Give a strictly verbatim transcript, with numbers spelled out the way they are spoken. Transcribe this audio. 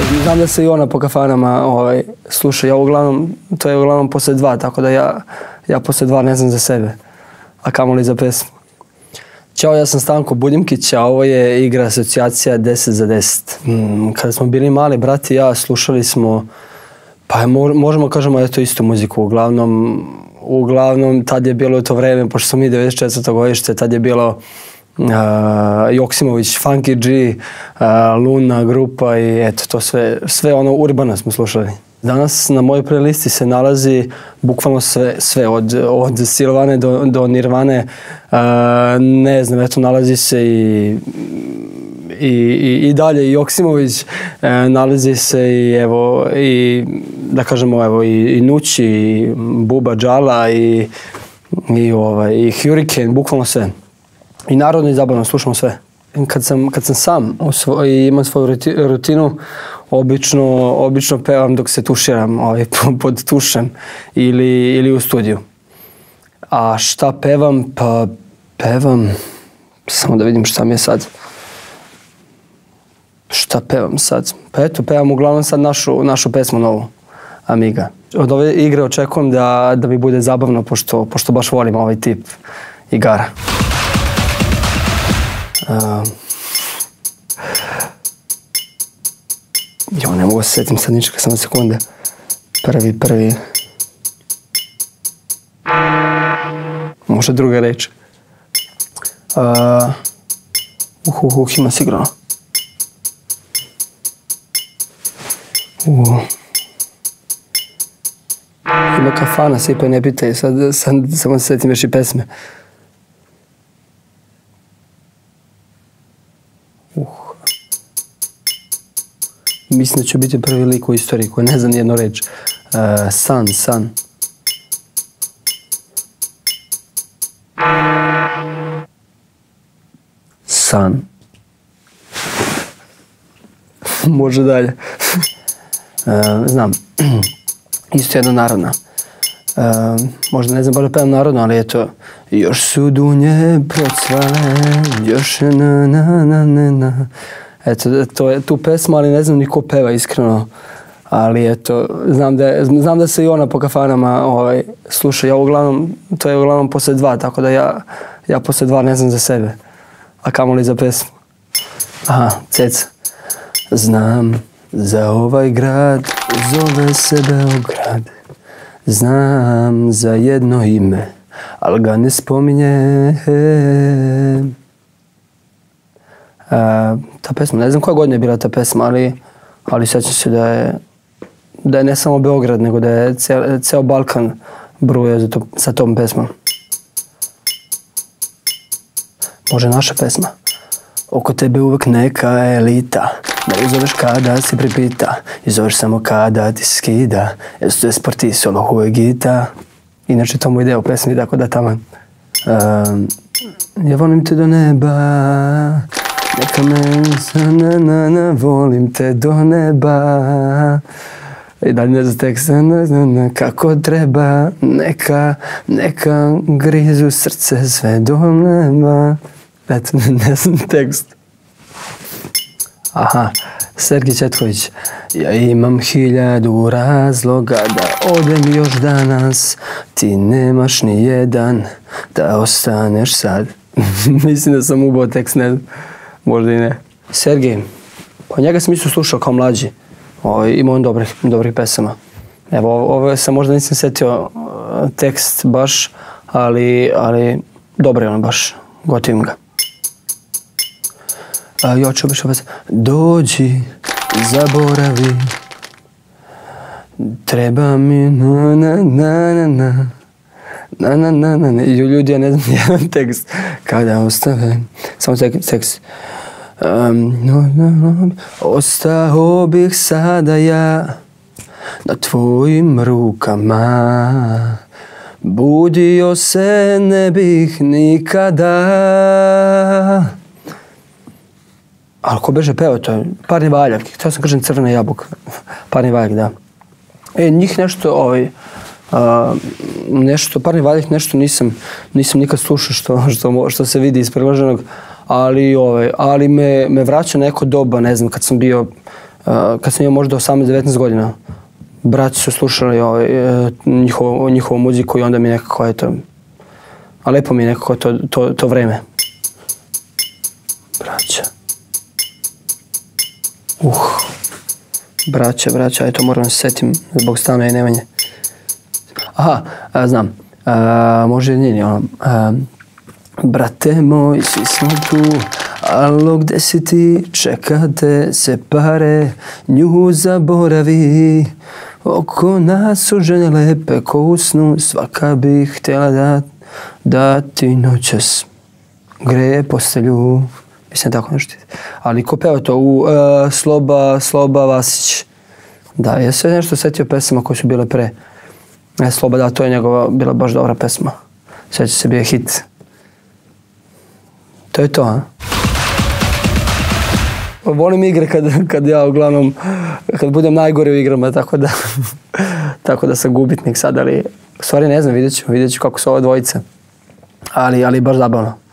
znam da se i ona po kafanama ovaj, sluša. Ja uglavnom, to je uglavnom posle dva, tako da ja, ja posle dva ne znam za sebe, a kamoli za pesmu. Ćao, ja sam Stanko Buljimkić, a ovo je igra asocijacija deset za deset. Hmm, kada smo bili mali, brat i ja, slušali smo, pa možemo kažemo eto istu muziku, uglavnom, uglavnom tad je bilo to vreme, pošto smo mi devedeset četvrto godište, tad je bilo uh, Joksimović, Funky G, uh, Luna grupa i eto to sve, sve ono urbano smo slušali. Danas na mojoj playlisti se nalazi bukvalno sve, sve od, od Silvane do, do Nirvane, uh, ne znam, eto nalazi se i, i, i, i dalje i Joksimović, uh, nalazi se i evo, i da kažemo evo i, i Nući, i Buba Džala i, i, ovaj, i Hurricane, bukvalno sve. I narodno i zabavno, slušamo sve. Kad sam, kad sam sam i imam svoju rutinu, obično, obično pevam dok se tuširam, ovaj, pod tušem ili, ili u studiju. A šta pevam? Pa pevam, samo da vidim šta mi je sad. Šta pevam sad? Pa eto, pevam uglavnom sad našu, našu pesmu novu, Amiga. Od ove igre očekujem da, da mi bude zabavno, pošto, pošto baš volim ovaj tip igara. Uh, jo, ne mogu se sjetim sad ničega, samo sekunde. Prvi, prvi. Može druga reč. Uh, uh, uh, uh, ima sigurno. Uh. Ima kafana, svi pa ne pitaj, sad, sad samo se sjetim još i pesme. Uh. Mislim da ću biti prvi lik u istoriji koji ne zna nijednu reč. Uh, san, san. San. Može dalje. uh, znam. Isto jedna narodna. Uh, možda ne znam baš da pevam narodno, ali eto. Još su dunje procvale, još na na na na na. Eto, to je tu pesma, ali ne znam ni ko peva iskreno. Ali eto, znam da, je, znam da se i ona po kafanama ovaj, sluša. Ja uglavnom, to je uglavnom posle dva, tako da ja, ja posle dva ne znam za sebe, a kamoli za pesmu. Aha, Ceca. Znam za ovaj grad, zove se Beograd. Znam za jedno ime, ali ga ne spominje. A, ta pesma, ne znam koja godina je bila ta pesma, ali, ali sjećam se da je, da je ne samo Beograd, nego da je ceo, ceo Balkan bruje za to, sa tom pesmom. Može naša pesma. Oko tebe uvek neka elita, da izoveš kada si pripita, izoveš samo kada ti skida, jer su te sporti solo huegita. Inače to mu ide u pesmi, tako da taman. Um, ja volim te do neba, neka me na na na, volim te do neba. I dalje ne za tekst, na na na, kako treba, neka, neka grizu srce sve do neba. Eto, ne znam tekst. Aha, Sergij Četković. Ja imam hiljadu razloga da odem još danas, ti nemaš ni jedan da ostaneš sad. Mislim da sam ubao tekst, ne znam, možda i ne. Sergij, pa njega sam isto slušao kao mlađi. O, ima on dobrih, dobrih pesama. Evo, ovo sam možda nisam setio tekst baš, ali, ali dobro je on baš, gotivim ga. A ja ću obišao vas. Dođi, zaboravi, treba mi na na na na na na na na na na. Ljudi, ja ne znam jedan tekst. Kada ostavim, samo tekst. Um, no, no, no. Ostao bih sada ja na tvojim rukama, budio se ne bih nikada. Ali ko beže peo, to je Parni valjak. Htio sam kažem Crvena jabuka. Parni valjak, da. E, njih nešto, ovaj, a, nešto, Parni valjak nešto nisam, nisam nikad slušao što, što, što se vidi iz predloženog, ali, ovaj, ali me, me vraća neko doba, ne znam, kad sam bio kad sam imao možda osamnaest devetnaest godina, braći su slušali ovaj, njihovu, njihovu muziku i onda mi nekako, eto, a lepo mi je nekako to, to, to vreme. Braća. Uh. Braća, braća, eto moram se setim zbog Stana i Nemanje. Aha, a, znam. A, može njeni, ono. A, brate moj, svi smo tu, alo gde si ti, čekate se pare, nju zaboravi. Oko nas su žene lepe ko u snu, svaka bi htjela da, da ti noćas greje postelju. Mislim tako nešto. Ali ko peva to? U, uh, Sloba, Sloba Vasić. Da, ja se nešto setio pesama koje su bile pre. E, Sloba, da, to je njegova bila baš dobra pesma. Sjeća se, bio hit. To je to, a? Volim igre kad, kad ja uglavnom, kad budem najgore u igrama, tako da, tako da sam gubitnik sad, ali u stvari ne znam, vidjet ću, vidjet ću kako su ove dvojice. Ali, ali baš zabavno.